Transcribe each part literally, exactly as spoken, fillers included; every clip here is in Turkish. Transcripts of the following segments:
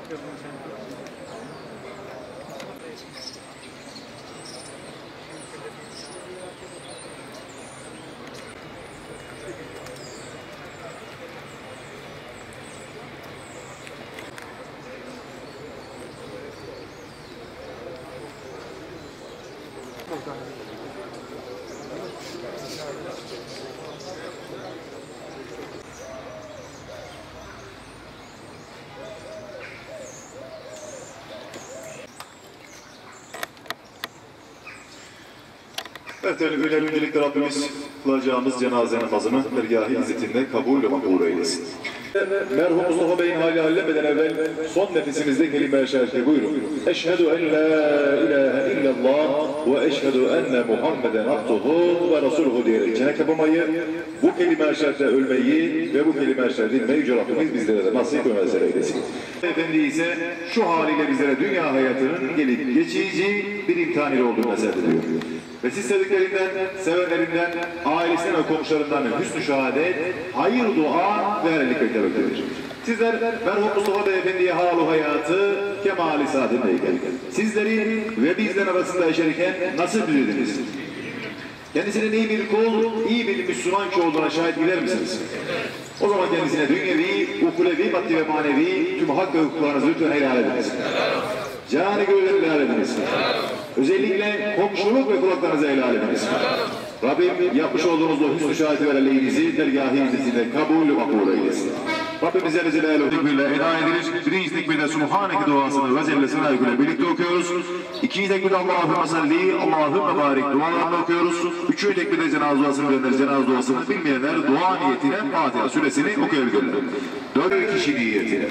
Evet, öncelikle Rabbimiz kılacağımız cenaze namazını dergâh-ı izzetinde kabul ve makbul eylesin. Merhum Mustafa Bey'in hali hallemeden evvel son nefesimizde kelime-i şehadet buyurun. Eşhedü en la ilahe illallah ve eşhedü enne Muhammeden abduhu ve rasuluhu diyerek çene kapamayı, bu kelime-i şehadetle ölmeyi ve bu kelime-i şehadet dinmeyi Yüce Rabbimiz bizlere de nasip ve mesele eylesin. Efendi ise şu haliyle bizlere dünya hayatının gelip geçici bir imtihan ile olduğunu mesele ediyor. Ve siz sevdiklerinden, sevenlerinden, ailesinden ve komşularından hüsnü şehadet, hayır dua ve helallik beklemektedir. Sizler merhum Mustafa Beyefendi'ye hal-u hayatı kemali saadetindeyken, sizleri ve bizden arasında yaşarken nasıl büyüdünüz? Kendisinin iyi bir kul, iyi bir Müslüman ki olduğuna şahit gider misiniz? O zaman kendisine dünyevi, ukulevi, maddi ve manevi tüm hak ve hukuklarınızı lütfen helal ediniz. Canı gönülleri helal ediniz. Özellikle komşuluk ve kulaklarınızı helal ediniz. Rabbim yapmış olduğunuz o hüsnü şahidi ve aleyhinizi dergâh-ı izzetinde kabul ve makbul eylesin. Rabbimize rezil eyle tekbirle eda edilir. Birinci tekbirde Subhaneke duasını ve zelle senâgüle birlikte okuyoruz. İkinci tekbirde Allahümme salli, Allahümme barik dualarını okuyoruz. Üçüncü tekbirde cenaze duasını gönderir. Cenaze duasını bilmeyenler dua niyetine Fatiha suresini okuyabilirler. Dört kişi niyetine.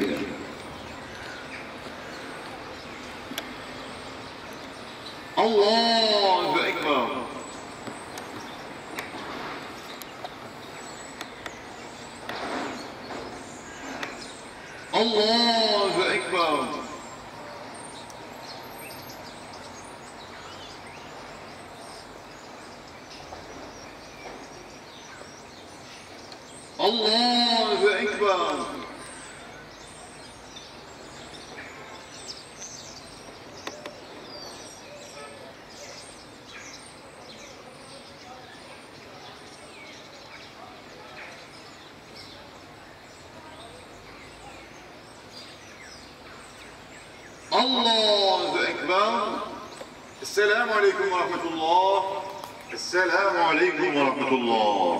Allahu Ekber. Allahu Ekber. Allahu Ekber. Allahu Ekber. Esselamu Aleyküm ve Rahmetullah. Esselamu Aleyküm ve Rahmetullah.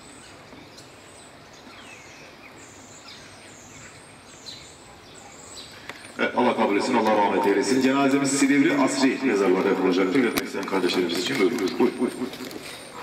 Evet, Allah kabul etsin, Allah rahmet eylesin. Cenazemiz Silivri Asri mezarlığa yapılacaktır. Yönetmek isteyen kardeşlerimiz için buyurun. Buyur, buyur, buyur.